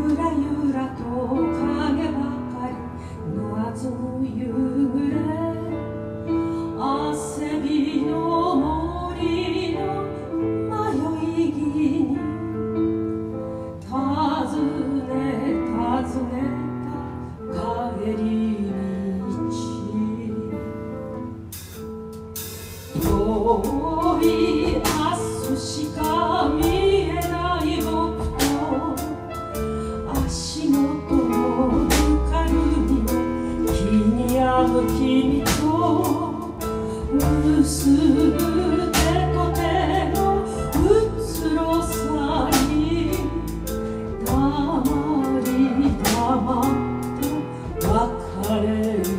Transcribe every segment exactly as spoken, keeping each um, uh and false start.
らゆらと影ばかり謎の夕暮れ汗びの森の迷い木に尋ね尋ねた帰り道遠い明日しか見えない僕と足元のぬかるみの日にあむ君と結ぶ手と手の移ろさに黙り黙って別れ道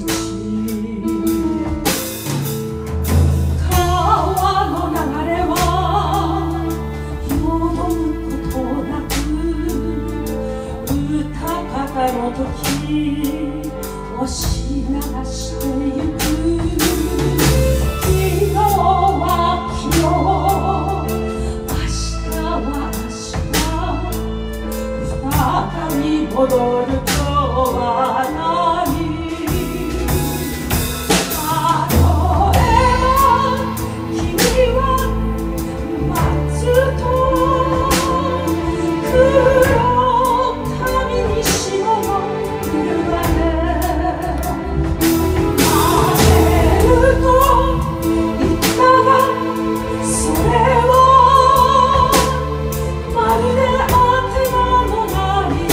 川の流れはよどむことなく歌方の時押し流してゆく昨日は昨日明日は明日再び戻る今日は何例えば君は待つと黒髪に白の夕がね晴れると言ったがそれはまるで当て馬のなり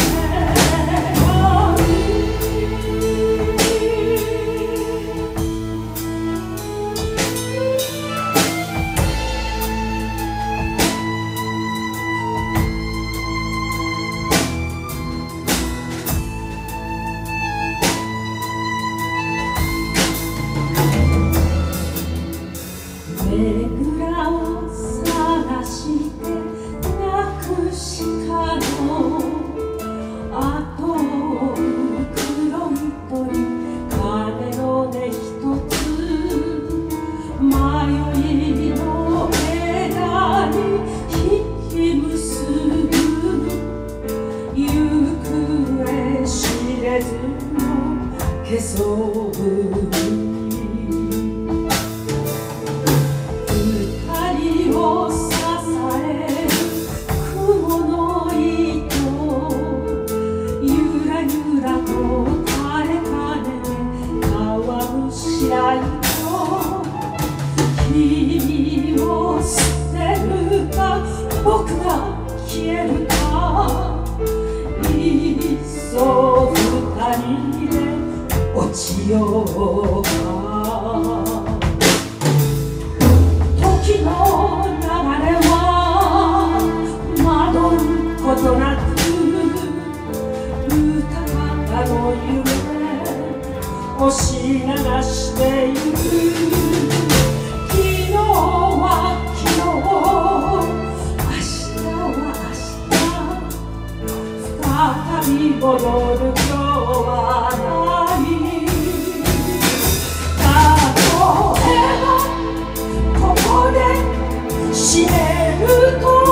ねぐらを探してなくしたの後を追う黒い鳥鐘の音ひとつ迷いの枝に引き結ぶ行方知れずのけそう君を捨てるか僕が消えるかいっそ二人で落ちようか時の流れは惑うことなく歌方の夢押し流してゆく昨日は昨日明日は明日再び戻る今日は何例えばここで死ねると